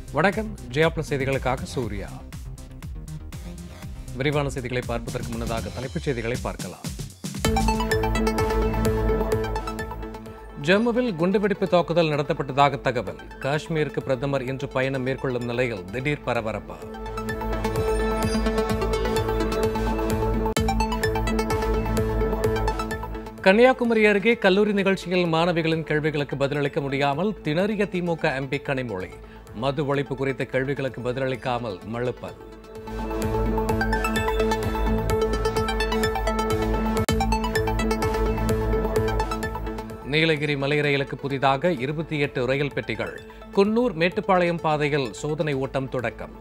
வணக்கம். ஜெயா பிளஸ் செய்திகளுக்காக சூர்யா. விரிவான செய்திகளை பார்ப்பதற்கு முன்னதாக தலைப்புச் செய்திகளை பார்க்கலாம். ஜம்முவில் குண்டுவெடிப்பு தாக்குதல் நடத்தப்பட்டதாக தகவல். காஷ்மீருக்கு பிரதமர் இன்று பயணம் மேற்கொள்ளும் நிலையில் திடீர் பரபரப்பு. கன்னியாகுமரி அருகே கல்லூரி நிகழ்ச்சியில் மாணவிகளின் கேள்விகளுக்கு பதிலளிக்க முடியாமல் திணறிய திமுக எம்பி கனிமொழி. மது ஒழிப்பு குறித்த கேள்விகளுக்கு பதிலளிக்காமல் மழுப்பல். நீலகிரி மலை ரயிலுக்கு புதிதாக 28 ரயில் பெட்டிகள். குன்னூர் மேட்டுப்பாளையம் பாதையில் சோதனை ஓட்டம் தொடக்கம்.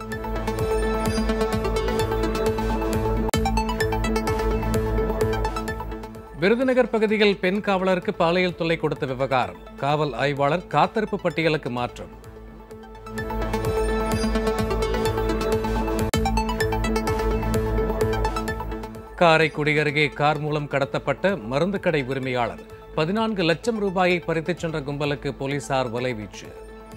விருதுநகர் பகுதியில் பெண் காவலருக்கு பாலியல் தொல்லை கொடுத்த விவகாரம். காவல் ஆய்வாளர் காத்திருப்பு பட்டியலுக்கு மாற்றம். காரைக்குடி அருகே கார் மூலம் கடத்தப்பட்ட மருந்து கடை உரிமையாளர் 14 லட்சம் ரூபாயை பறித்துச் சென்ற கும்பலுக்கு போலீசார் வலைவீச்சு.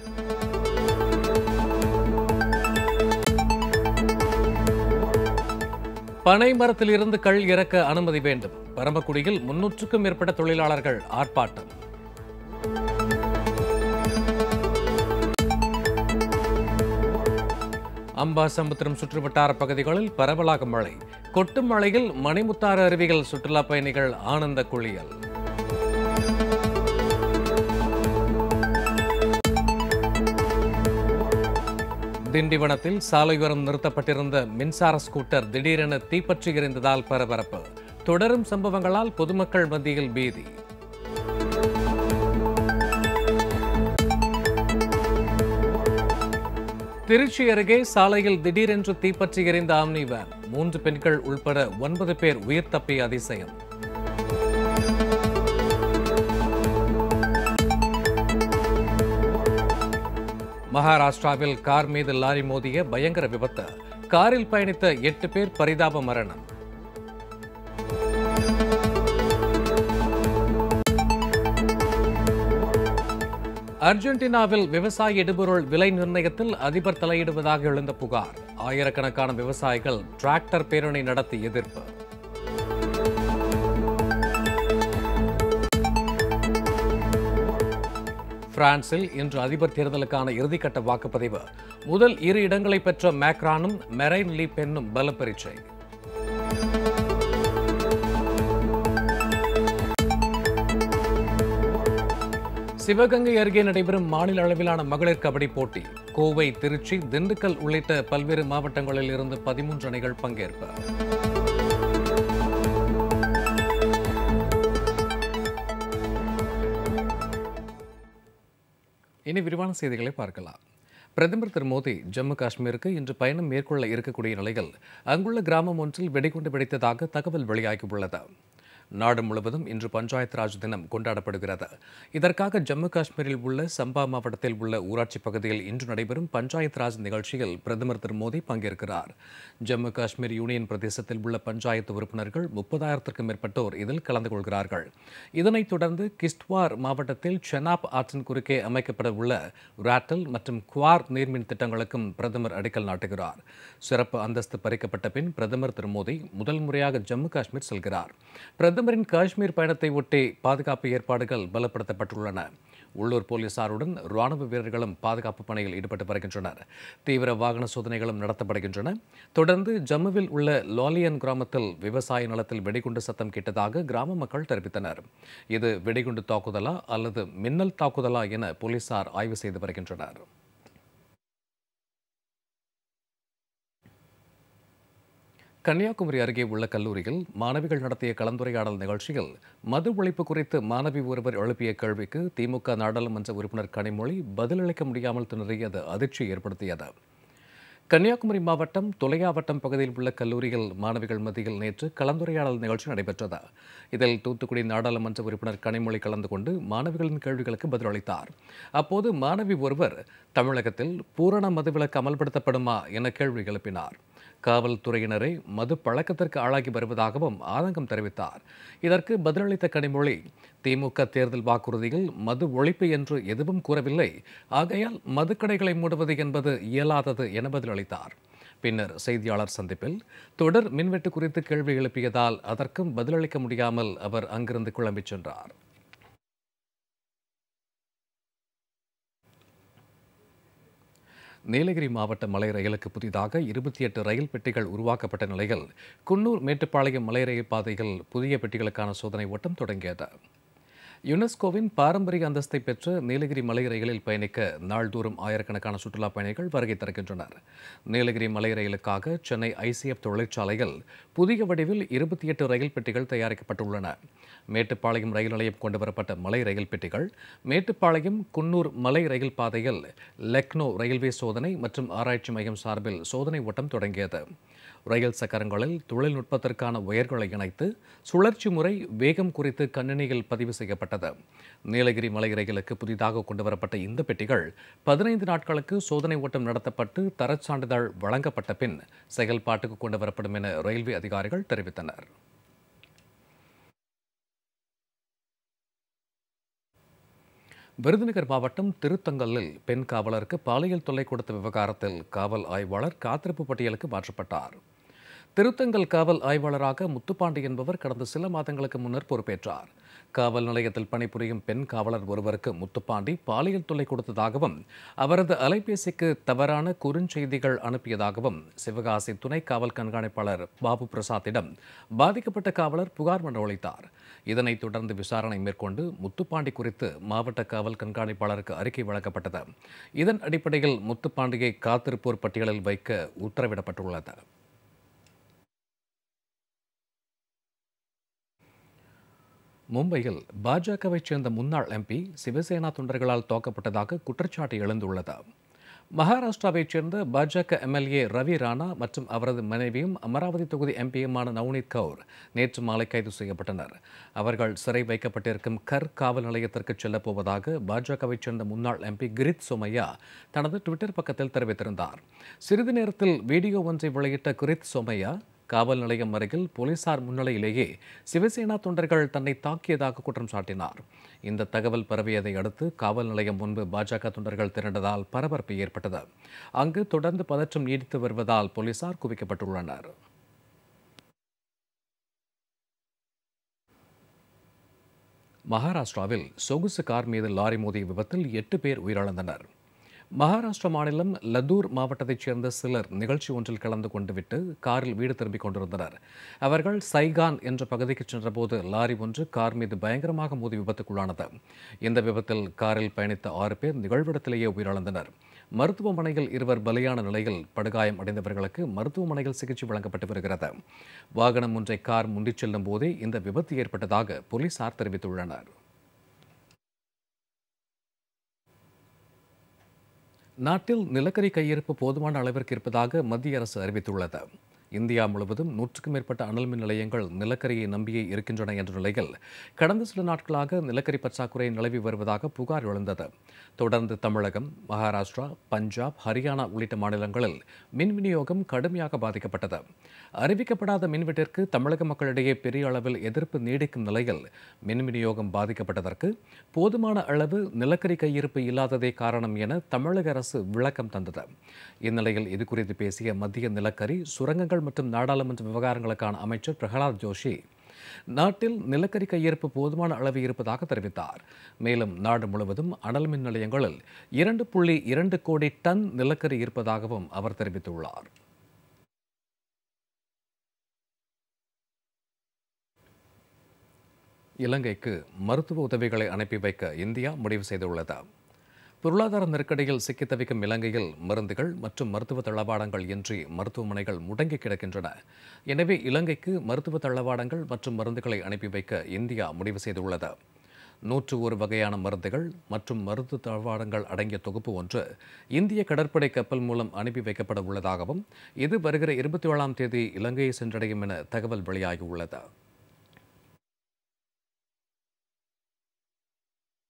பனை மரத்தில் இருந்து கள் இறக்க அனுமதி வேண்டும். பரமக்குடியில் 300க்கும் மேற்பட்ட தொழிலாளர்கள் ஆர்ப்பாட்டம். அம்பாசமுத்திரம் சுற்றுவட்டார பகுதிகளில் பரவலாக மழை. கொட்டும் மழையில் மணிமுத்தாறு அருவிகள் சுற்றுலா பயணிகள் ஆனந்த குளியல். திண்டிவனத்தில் சாலையோரம் நிறுத்தப்பட்டிருந்த மின்சார ஸ்கூட்டர் திடீரென தீப்பற்றி எரிந்ததால் பரபரப்பு. தொடரும் சம்பவங்களால் பொதுமக்கள் மத்தியில் பீதி. திருச்சி அருகே சாலையில் திடீரென்று தீப்பற்றி எரிந்த ஆம்னி வேன். 3 பெண்கள் உள்பட 9 பேர் உயிர் தப்பிய அதிசயம். மகாராஷ்டிராவில் கார் மீது லாரி மோதிய பயங்கர விபத்து. காரில் பயணித்த 8 பேர் பரிதாப மரணம். அர்ஜென்டினாவில் விவசாய இடுபொருள் விலை நிர்ணயத்தில் அதிபர் தலையிடுவதாக எழுந்த புகார். ஆயிரக்கணக்கான விவசாயிகள் டிராக்டர் பேரணி நடத்தி எதிர்ப்பு. பிரான்சில் இன்று அதிபர் தேர்தலுக்கான இறுதிக்கட்ட வாக்குப்பதிவு. முதல் 2 இடங்களை பெற்ற மேக்ரானும் மெரைன் லீ பென்னும் பல பரீட்சை. சிவகங்கை அருகே நடைபெறும் மாநில அளவிலான மகளிர் கபடி போட்டி. கோவை, திருச்சி, திண்டுக்கல் உள்ளிட்ட பல்வேறு மாவட்டங்களில் இருந்து 13 அணிகள் பங்கேற்பு. இனி விரிவான செய்திகளை பார்க்கலாம். பிரதமர் திரு மோடி ஜம்மு காஷ்மீருக்கு இன்று பயணம் மேற்கொள்ள இருக்கக்கூடிய நிலையில் அங்குள்ள கிராமம் ஒன்றில் வெடிகுண்டு வெடித்ததாக தகவல் வெளியாகியுள்ளது. நாடு முழுவதும் இன்று பஞ்சாயத் ராஜ் தினம் கொண்டாடப்படுகிறது. இதற்காக ஜம்மு காஷ்மீரில் உள்ள சம்பா மாவட்டத்தில் உள்ள ஊராட்சி பகுதியில் இன்று நடைபெறும் பஞ்சாயத் ராஜ் நிகழ்ச்சியில் பிரதமர் திரு மோடி பங்கேற்கிறார். ஜம்மு காஷ்மீர் யூனியன் பிரதேசத்தில் உள்ள பஞ்சாயத்து உறுப்பினர்கள் 30,000க்கும் மேற்பட்டோர் இதில் கலந்து கொள்கிறார்கள். இதனைத் தொடர்ந்து கிஸ்ட்வார் மாவட்டத்தில் செனாப் ஆற்றின் குறுக்கே அமைக்கப்பட உள்ள ராட்டல் மற்றும் குவார் நீர்மின் திட்டங்களுக்கும் பிரதமர் அடிக்கல் நாட்டுகிறார். சிறப்பு அந்தஸ்து பறிக்கப்பட்ட பின் பிரதமர் திரு மோடி முதல் முறையாக ஜம்மு காஷ்மீர் செல்கிறார். பிரதமரின் காஷ்மீர் பயணத்தை ஒட்டி பாதுகாப்பு ஏற்பாடுகள் பலப்படுத்தப்பட்டுள்ளன. உள்ளூர் போலீசாருடன் ராணுவ வீரர்களும் பாதுகாப்பு பணியில் ஈடுபட்டு வருகின்றனர். தீவிர வாகன சோதனைகளும் நடத்தப்படுகின்றன. தொடர்ந்து ஜம்முவில் உள்ள லாலியன் கிராமத்தில் விவசாய நிலத்தில் வெடிகுண்டு சத்தம் கேட்டதாக கிராம மக்கள் தெரிவித்தனர். இது வெடிகுண்டு தாக்குதலா அல்லது மின்னல் தாக்குதலா என போலீசார் ஆய்வு செய்து வருகின்றனர். கன்னியாகுமரி அருகே உள்ள கல்லூரியில் மாணவிகள் நடத்திய கலந்துரையாடல் நிகழ்ச்சியில் மது ஒழிப்பு குறித்து மாணவி ஒருவர் எழுப்பிய கேள்விக்கு திமுக நாடாளுமன்ற உறுப்பினர் கனிமொழி பதிலளிக்க முடியாமல் திணறியது அதிர்ச்சியை ஏற்படுத்தியது. கன்னியாகுமரி மாவட்டம் தொலையாவட்டம் பகுதியில் உள்ள கல்லூரியில் மாணவிகள் மத்தியில் நேற்று கலந்துரையாடல் நிகழ்ச்சி நடைபெற்றது. இதில் தூத்துக்குடி நாடாளுமன்ற உறுப்பினர் கனிமொழி கலந்து கொண்டு மாணவிகளின் கேள்விகளுக்கு பதிலளித்தார். அப்போது மாணவி ஒருவர் தமிழகத்தில் பூரண மதுவிலக்கு அமல்படுத்தப்படுமா என கேள்வி எழுப்பினார். காவல்துறையினரை மது பழக்கத்திற்கு ஆளாகி வருவதாகவும் ஆதங்கம் தெரிவித்தார். இதற்கு பதிலளித்த கனிமொழி, திமுக தேர்தல் வாக்குறுதியில் மது ஒழிப்பு என்று எதுவும் கூறவில்லை, ஆகையால் மதுக்கடைகளை மூடுவது என்பது இயலாதது என பதிலளித்தார். பின்னர் செய்தியாளர் சந்திப்பில் தொடர் மின்வெட்டு குறித்து கேள்வி எழுப்பியதால் அதற்கும் பதிலளிக்க முடியாமல் அவர் அங்கிருந்து கிளம்பிச் சென்றார். நீலகிரி மாவட்ட மலை ரயிலுக்கு புதிதாக 28 ரயில் பெட்டிகள் உருவாக்கப்பட்ட நிலையில் குன்னூர் மேட்டுப்பாளையம் மலை ரயில் பாதையில் புதிய பெட்டிகளுக்கான சோதனை ஓட்டம் தொடங்கியது. யுனெஸ்கோவின் பாரம்பரிய அந்தஸ்தை பெற்ற நீலகிரி மலை ரயிலில் பயணிக்க நாள்தோறும் ஆயிரக்கணக்கான சுற்றுலா பயணிகள் வருகை தருகின்றனர். நீலகிரி மலை ரயிலுக்காக சென்னை ICF தொழிற்சாலையில் புதிய வடிவில் 28 ரயில் பெட்டிகள் தயாரிக்கப்பட்டுள்ளன. மேட்டுப்பாளையம் ரயில் நிலையம் கொண்டுவரப்பட்ட மலை ரயில் பெட்டிகள் மேட்டுப்பாளையம் குன்னூர் மலை ரயில் பாதையில் லக்னோ ரயில்வே சோதனை மற்றும் ஆராய்ச்சி மையம் சார்பில் சோதனை ஓட்டம் தொடங்கியது. ரயில் சக்கரங்களில் தொழில்நுட்பத்திற்கான ஒயர்களை இணைத்து சுழற்சி முறை, வேகம் குறித்து கணினியில் பதிவு செய்யப்பட்டது. நீலகிரி மலை ரயிலுக்கு புதிதாக கொண்டுவரப்பட்ட இந்த பெட்டிகள் 15 நாட்களுக்கு சோதனை ஓட்டம் நடத்தப்பட்டு தரச் சான்றிதழ் வழங்கப்பட்ட பின் செயல்பாட்டுக்கு கொண்டுவரப்படும் என ரயில்வே அதிகாரிகள் தெரிவித்தனர். விருதுநகர் மாவட்டம் திருத்தங்கலில் பெண் காவலருக்கு பாலியல் தொல்லை கொடுத்த விவகாரத்தில் காவல் ஆய்வாளர் காத்திருப்பு பட்டியலுக்கு மாற்றப்பட்டார். திருத்தங்கல் காவல் ஆய்வாளராக முத்துப்பாண்டி என்பவர் கடந்த சில மாதங்களுக்கு முன்னர் பொறுப்பேற்றார். காவல் நிலையத்தில் பணிபுரியும் பெண் காவலர் ஒருவருக்கு முத்துப்பாண்டி பாலியல் தொல்லை கொடுத்ததாகவும் அவரது அலைபேசிக்கு தவறான குறுஞ்செய்திகள் அனுப்பியதாகவும் சிவகாசி துணை காவல் கண்காணிப்பாளர் பாபு பிரசாத்திடம் பாதிக்கப்பட்ட காவலர் புகார் மனு அளித்தார். இதனைத் தொடர்ந்து விசாரணை மேற்கொண்டு முத்துப்பாண்டி குறித்து மாவட்ட காவல் கண்காணிப்பாளருக்கு அறிக்கை வழங்கப்பட்டது. இதன் அடிப்படையில் முத்துப்பாண்டியை காத்திருப்போர் பட்டியலில் வைக்க உத்தரவிடப்பட்டுள்ளது. மும்பையில் பாஜகவைச் சேர்ந்த முன்னாள் MP சிவசேனா தொண்டர்களால் தாக்கப்பட்டதாக குற்றச்சாட்டு எழுந்துள்ளது. மகாராஷ்டிராவைச் சேர்ந்த பாஜக MLA ரவி ராணா மற்றும் அவரது மனைவியும் அமராவதி தொகுதி MPயுமான நவ்னீத் கவுர் நேற்று மாலை கைது செய்யப்பட்டனர். அவர்கள் சிறை வைக்கப்பட்டிருக்கும் கர் காவல் நிலையத்திற்கு செல்லப் போவதாக பாஜகவைச் சேர்ந்த முன்னாள் MP கிரித் சோமையா தனது ட்விட்டர் பக்கத்தில் தெரிவித்திருந்தார். சிறிது நேரத்தில் வீடியோ ஒன்றை வெளியிட்ட கிரித் சோமையா, காவல் நிலையம் அருகில் போலீசார் முன்னிலையிலேயே சிவசேனா தொண்டர்கள் தன்னை தாக்கியதாக குற்றம் சாட்டினார். இந்த தகவல் பரவியதை அடுத்து காவல் நிலையம் முன்பு பாஜக தொண்டர்கள் திரண்டதால் பரபரப்பு ஏற்பட்டது. அங்கு தொடர்ந்து பதற்றம் நீடித்து வருவதால் போலீசார் குவிக்கப்பட்டுள்ளனர். மகாராஷ்டிராவில் சொகுசு கார் மீது லாரி மோதிய விபத்தில் 8 பேர் உயிரிழந்தனர். மகாராஷ்டிரா மாநிலம் லதூர் மாவட்டத்தைச் சேர்ந்த சிலர் நிகழ்ச்சி ஒன்றில் கலந்து கொண்டுவிட்டு காரில் வீடு திரும்பிக் கொண்டிருந்தனர். அவர்கள் சைகான் என்ற பகுதிக்கு சென்றபோது லாரி ஒன்று கார் மீது பயங்கரமாக மோதி விபத்துக்குள்ளானது. இந்த விபத்தில் காரில் பயணித்த 6 பேர் நிகழ்விடத்திலேயே உயிரிழந்தனர். மருத்துவமனையில் 2 பலியான நிலையில் படுகாயம் அடைந்தவர்களுக்கு மருத்துவமனையில் சிகிச்சை வழங்கப்பட்டு வருகிறது. வாகனம் ஒன்றை கார் முந்திச் செல்லும் போதே இந்த விபத்து ஏற்பட்டதாக போலீசார் தெரிவித்துள்ளனர். நாட்டில் நிலக்கரி கையிருப்பு போதுமான அளவிற்கு இருப்பதாக மத்திய அரசு அறிவித்துள்ளது. இந்தியா முழுவதும் 100க்கும் மேற்பட்ட அனல் மின் நிலையங்கள் நிலக்கரியை நம்பியே இருக்கின்றன என்ற நிலையில் கடந்த சில நாட்களாக நிலக்கரி பற்றாக்குறை நிலவி வருவதாக புகார் எழுந்தது. தொடர்ந்து தமிழகம், மகாராஷ்டிரா, பஞ்சாப், ஹரியானா உள்ளிட்ட மாநிலங்களில் மின் விநியோகம் கடுமையாக பாதிக்கப்பட்டது. அறிவிக்கப்படாத மின்வெட்டிற்கு தமிழக மக்களிடையே பெரிய அளவில் எதிர்ப்பு நீடிக்கும் நிலையில் மின் விநியோகம் பாதிக்கப்பட்டதற்கு போதுமான அளவு நிலக்கரி கையிருப்பு இல்லாததே காரணம் என தமிழக அரசு விளக்கம் தந்தது. இந்நிலையில் இதுகுறித்து பேசிய மத்திய நிலக்கரி, சுரங்கங்கள் மற்றும் நாடாளுமன்ற விவகாரங்களுக்கான அமைச்சர் பிரகலாத் ஜோஷி நாட்டில் நிலக்கரி கையிருப்பு போதுமான அளவு இருப்பதாக தெரிவித்தார். மேலும் நாடு முழுவதும் அனல் மின் நிலையங்களில் 2.2 கோடி டன் நிலக்கரி இருப்பதாகவும் அவர் தெரிவித்துள்ளார். இலங்கைக்கு மருத்துவ உதவிகளை அனுப்பி வைக்க இந்தியா முடிவு செய்துள்ளது. பொருளாதார நெருக்கடியில் சிக்கித் தவிக்கும் இலங்கையில் மருந்துகள் மற்றும் மருத்துவ தளவாடங்கள் இன்றி மருத்துவமனைகள் முடங்கி கிடக்கின்றன. எனவே இலங்கைக்கு மருத்துவ தளவாடங்கள் மற்றும் மருந்துகளை அனுப்பி வைக்க இந்தியா முடிவு செய்துள்ளது. 101 வகையான மருந்துகள் மற்றும் மருத்துவ தளவாடங்கள் அடங்கிய தொகுப்பு ஒன்று இந்திய கடற்படை கப்பல் மூலம் அனுப்பி வைக்கப்பட உள்ளதாகவும் இது வருகிற 27ஆம் தேதி இலங்கையை சென்றடையும் என தகவல் வெளியாகியுள்ளது.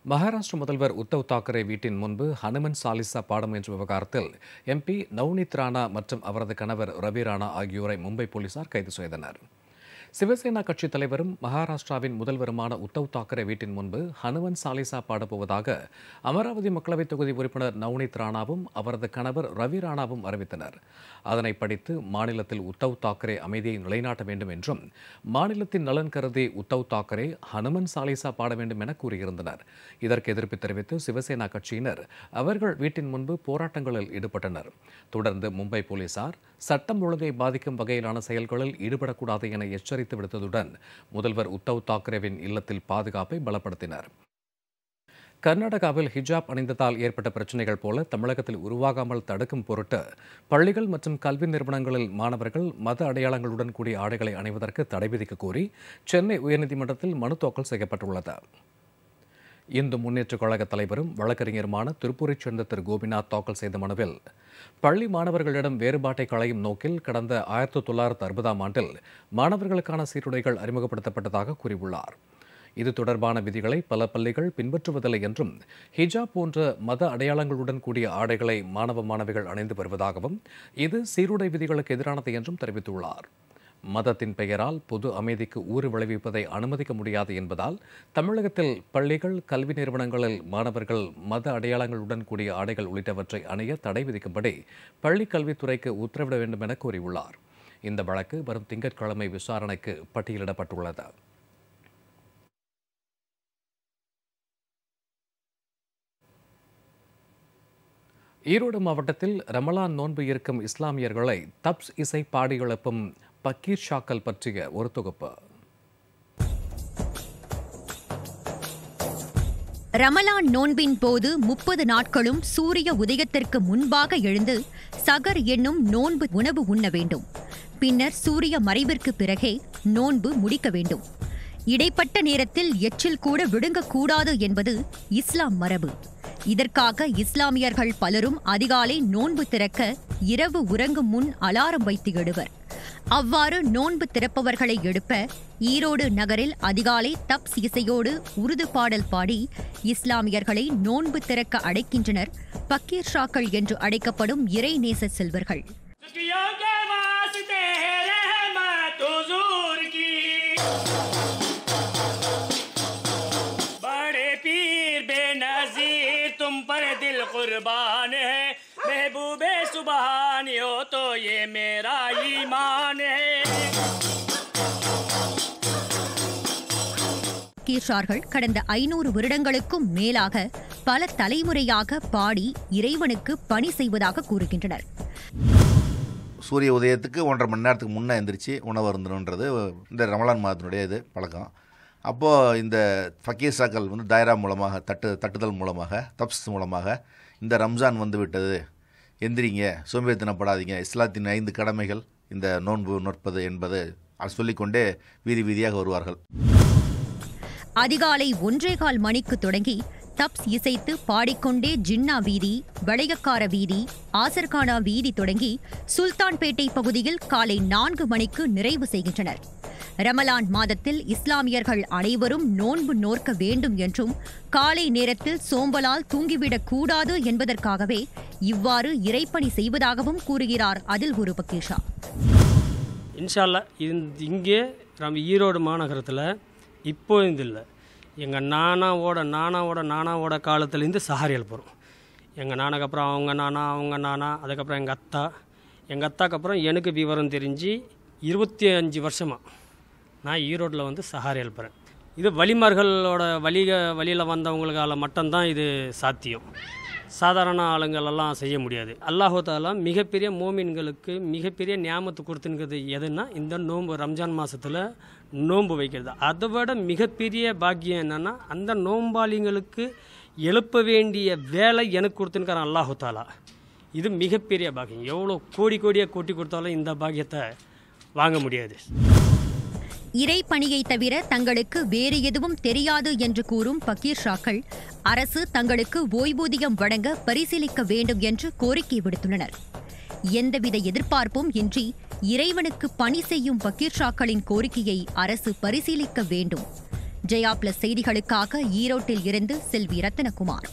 மகாராஷ்டிர முதல்வர் உத்தவ் தாக்கரே வீட்டின் முன்பு ஹனுமன் சாலிசா பாடம் என்ற விவகாரத்தில் MP நவ்னீத் ராணா மற்றும் அவரது கணவர் ரவி ராணா ஆகியோரை மும்பை போலீசார் கைது செய்தனர். சிவசேனா கட்சித் தலைவரும் மகாராஷ்டிராவின் முதல்வருமான உத்தவ் தாக்கரே வீட்டின் முன்பு ஹனுமன் சாலிசா பாடப்போவதாக அமராவதி மக்களவைத் தொகுதி உறுப்பினர் நவ்னீத் ராணாவும் அவரது கணவர் ரவி ராணாவும் அறிவித்தனர். அதனை படித்து மாநிலத்தில் உத்தவ் தாக்கரே அமைதியை நிலைநாட்ட வேண்டும் என்றும் மாநிலத்தின் நலன் கருதி உத்தவ் தாக்கரே ஹனுமன் சாலிசா பாட வேண்டும் என கூறியிருந்தனர். இதற்கு எதிர்ப்பு தெரிவித்து சிவசேனா கட்சியினர் அவர்கள் வீட்டின் முன்பு போராட்டங்களில் ஈடுபட்டனர். தொடர்ந்து மும்பை போலீசார் சட்டம் ஒழுங்கை பாதிக்கும் வகையிலான செயல்களில் ஈடுபடக்கூடாது என எச்சரித்து விடுத்ததுடன் முதல்வர் உத்தவ் தாக்கரேவின் இல்லத்தில் பாதுகாப்பை பலப்படுத்தினர். கர்நாடகாவில் ஹிஜாப் அணிந்ததால் ஏற்பட்ட பிரச்சினைகள் போல தமிழகத்தில் உருவாகாமல் தடுக்கும் பொருட்டு பள்ளிகள் மற்றும் கல்வி நிறுவனங்களில் மாணவர்கள் மத அடையாளங்களுடன் கூடிய ஆடைகளை அணிவதற்கு தடை விதிக்க கோரி சென்னை உயர்நீதிமன்றத்தில் மனு தாக்கல் செய்யப்பட்டுள்ளது. இந்து முன்னேற்றக் கழக தலைவரும் வழக்கறிஞருமான திருப்பூரைச் சேர்ந்த திரு கோபிநாத் தாக்கல் செய்த மனுவில் பள்ளி மாணவர்களிடம் வேறுபாட்டை களையும் நோக்கில் கடந்த 1960ஆம் ஆண்டில் மாணவர்களுக்கான சீருடைகள் அறிமுகப்படுத்தப்பட்டதாக கூறியுள்ளார். இது தொடர்பான விதிகளை பல பள்ளிகள் பின்பற்றுவதில்லை என்றும் ஹிஜாப் போன்ற மத அடையாளங்களுடன் கூடிய ஆடைகளை மாணவ மாணவிகள் அணிந்து வருவதாகவும் இது சீருடை விதிகளுக்கு எதிரானது என்றும் தெரிவித்துள்ளார். மதத்தின் பெயரால் பொது அமைதிக்கு ஊறு விளைவிப்பதை அனுமதிக்க முடியாது என்பதால் தமிழகத்தில் பள்ளிகள் கல்வி நிறுவனங்களில் மாணவர்கள் மத அடையாளங்களுடன் கூடிய ஆடைகள் உள்ளிட்டவற்றை அணிய தடை விதிக்கும்படி பள்ளிக் கல்வித்துறைக்கு உத்தரவிட வேண்டும் என கூறியுள்ளார். இந்த வழக்கு வரும் திங்கட்கிழமை விசாரணைக்கு பட்டியலிடப்பட்டுள்ளது. ஈரோடு மாவட்டத்தில் ரமலான் நோன்பு இருக்கும் இஸ்லாமியர்களை தப்ஸ் இசை பாடி எழுப்பும் பக்கீர் ஷாக்கள் பற்றிய ஒரு தொகுப்பு. ரமலான் நோன்பின் போது 30 நாட்களும் சூரிய உதயத்திற்கு முன்பாக எழுந்து சகர் என்னும் நோன்பு உணவு உண்ண வேண்டும். பின்னர் சூரிய மறைவிற்கு பிறகே நோன்பு முடிக்க வேண்டும். இடைப்பட்ட நேரத்தில் எச்சில் கூட விழுங்கக்கூடாது என்பது இஸ்லாம் மரபு. இதற்காக இஸ்லாமியர்கள் பலரும் அதிகாலை நோன்பு திறக்க இரவு உறங்கும் முன் அலாரம் வைத்து எழுவர். அவ்வாறு நோன்பு திறப்பவர்களை எழுப்ப ஈரோடு நகரில் அதிகாலை தப்ஸ் இசையோடு உருது பாடல் பாடி இஸ்லாமியர்களை நோன்பு திறக்க அழைக்கின்றனர் பக்கீர் ஷாக்கள் என்று அழைக்கப்படும் இறைநேச செல்வர்கள். कुर्बान है महबूबे सुबहानी हो तो ये मेरा ईमान है. பக்கீர்ஷார்கள் கடந்த 500 வருடங்களுக்கும் மேலாக பல தலைமுறையாக பாடி இறைவனுக்கு பணி செய்வதாக கூறுகின்றனர். சூரிய உதயத்துக்கு 1.5 மணி நேரத்துக்கு முன்னே எந்திரிச்சு உணவு இருந்தணுன்றது இந்த ரமலான் மாதத்தினுடைய இது பழக்கம். அப்போது இந்த ஃபக்கீர் ஷாக்கள் தாயரா மூலமாக தட்டுதல் மூலமாக தப்ஸ் மூலமாக இந்த ரம்ஜான் வந்து விட்டது, எந்திரிங்க, சோம்பேறித்தனப்படாதீங்க, இஸ்லாத்தின் 5 கடமைகள் இந்த நோன்பு நோற்பது என்பது சொல்லிக்கொண்டே வீதி வீதியாக வருவார்கள். அதிகாலை 1:15 மணிக்கு தொடங்கி தப்ஸ் இசைத்து பாடிக்கொண்டே ஜின்னா வீதி, வளையக்கார வீதி, ஆசர்கானா வீதி தொடங்கி சுல்தான்பேட்டை பகுதியில் காலை 4 மணிக்கு நிறைவு செய்கின்றனர். ரமலான் மாதத்தில் இஸ்லாமியர்கள் அனைவரும் நோன்பு நோற்க வேண்டும் என்றும் காலை நேரத்தில் சோம்பலால் தூங்கிவிடக் கூடாது என்பதற்காகவே இவ்வாறு இறைப்பணி செய்வதாகவும் கூறுகிறார் அதில் ஒரு பக்கீஷா. இன்ஷா அல்லாஹ் இங்கே நம்ம ஈரோடு மாநகரத்தில் இப்போ இல்லை, எங்கள் நானாவோட காலத்துலேருந்து சஹாரியல் போகிறோம். எங்கள் நானாக்கு அப்புறம் அவங்க நானா, அதுக்கப்புறம் எங்கள் அத்தாக்கு அப்புறம் எனக்கு விவரம் தெரிஞ்சு 25 வருஷமாக நான் ஈரோட்டில் வந்து சஹாரியல் போகிறேன். இது வழிமார்களோட வழியில் வந்தவங்களுக்கால மட்டும்தான் இது சாத்தியம். சாதாரண ஆளுங்களெல்லாம் செய்ய முடியாது. அல்லாஹ் தஆலா மிகப்பெரிய மோமின்களுக்கு மிகப்பெரிய நியாமத்து கொடுத்துங்கிறது எதுன்னா இந்த நோன்பு, ரம்ஜான் மாதத்தில் நோன்பு வைக்கிறது. அதை விட மிகப்பெரிய பாக்கியம் என்னென்னா அந்த நோம்பாளிங்களுக்கு எழுப்ப வேண்டிய வேலை எனக்கு கொடுத்துருக்காரன் அல்லாஹ் தஆலா. இது மிகப்பெரிய பாக்கியம். எவ்வளோ கோடியாக கொட்டி கொடுத்தாலும் இந்த பாக்கியத்தை வாங்க முடியாது. இறைப்பணியை தவிர தங்களுக்கு வேறு எதுவும் தெரியாது என்று கூறும் பக்கீர் ஷாக்கள் அரசு தங்களுக்கு ஓய்வூதியம் வழங்க பரிசீலிக்க வேண்டும் என்று கோரிக்கை விடுத்துள்ளனர். எந்தவித எதிர்பார்ப்பும் இன்றி இறைவனுக்கு பணி செய்யும் பக்கீர் ஷாக்களின் கோரிக்கையை அரசு பரிசீலிக்க வேண்டும். ஜெயா பிளஸ் செய்திகளுக்காக ஈரோட்டில் இருந்து செல்வி ரத்னகுமார்.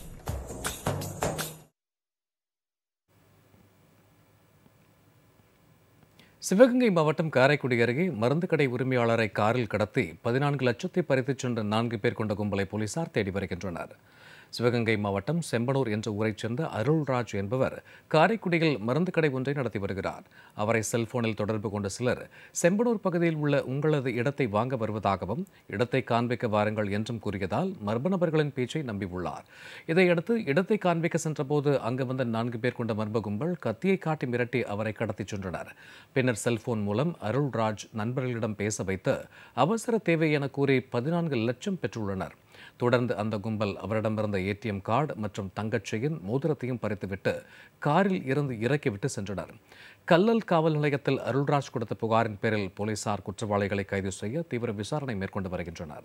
சிவகங்கை மாவட்டம் காரைக்குடி அருகே மருந்து கடை உரிமையாளரை காரில் கடத்தி 14 லட்சத்தை பறித்துச் சென்ற 4 பேர் கொண்ட கும்பலை போலீசார் தேடி வருகின்றனர். சிவகங்கை மாவட்டம் செம்பனூர் என்ற ஊரைச் சேர்ந்த அருள்ராஜ் என்பவர் காரைக்குடியில் மருந்து கடை ஒன்றை நடத்தி வருகிறார். அவரை செல்போனில் தொடர்பு கொண்ட சிலர் செம்பனூர் பகுதியில் உள்ள உங்களது இடத்தை வாங்க வருவதாகவும் இடத்தை காண்பிக்க வாருங்கள் என்றும் கூறியதால் மர்ம நபர்களின் பேச்சை நம்பியுள்ளார். இதையடுத்து இடத்தை காண்பிக்க சென்றபோது அங்கு வந்த 4 பேர் கொண்ட மர்ம கும்பல் கத்தியை காட்டி மிரட்டி அவரை கடத்திச் சென்றனர். பின்னர் செல்போன் மூலம் அருள்ராஜ் நண்பர்களிடம் பேச வைத்து அவசர தேவை என கூறி 14 லட்சம் பெற்றுள்ளனர். தொடர்ந்து அந்த கும்பல் அவரிடமிருந்த ஏடிஎம் கார்டு மற்றும் தங்கச்செயின் மோதிரத்தையும் பறித்துவிட்டு காரில் இருந்து இறக்கிவிட்டு சென்றனர். கல்லல் காவல் நிலையத்தில் அருள்ராஜ் கொடுத்த புகாரின் பேரில் போலீசார் குற்றவாளிகளை கைது செய்ய தீவிர விசாரணை மேற்கொண்டு வருகின்றனர்.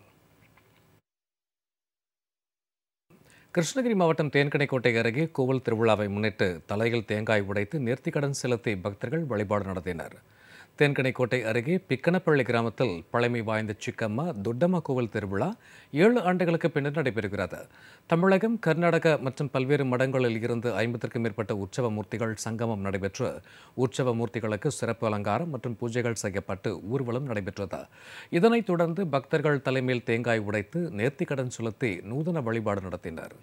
கிருஷ்ணகிரி மாவட்டம் தேன்கனிக்கோட்டை அருகே கோவில் திருவிழாவை முன்னிட்டு தலையில் தேங்காய் உடைத்து நேர்த்திக்கடன் செலுத்தி பக்தர்கள் வழிபாடு நடத்தினர். தேன்கனிக்கோட்டை அருகே பிக்கனப்பள்ளி கிராமத்தில் பழமை வாய்ந்த சிக்கம்மா துட்டம்மா கோவில் திருவிழா 7 ஆண்டுகளுக்கு பின்னர் நடைபெறுகிறது. தமிழகம், கர்நாடகா மற்றும் பல்வேறு மடங்களில் இருந்து 50க்கும் மேற்பட்ட உற்சவ மூர்த்திகள் சங்கமம் நடைபெற்று உற்சவ மூர்த்திகளுக்கு சிறப்பு அலங்காரம் மற்றும் பூஜைகள் செய்யப்பட்டு ஊர்வலம் நடைபெற்றது. இதனைத் தொடர்ந்து பக்தர்கள் தலைமையில் தேங்காய் உடைத்து நேர்த்திக்கடன் செலுத்தி நூதன வழிபாடு நடத்தினர்.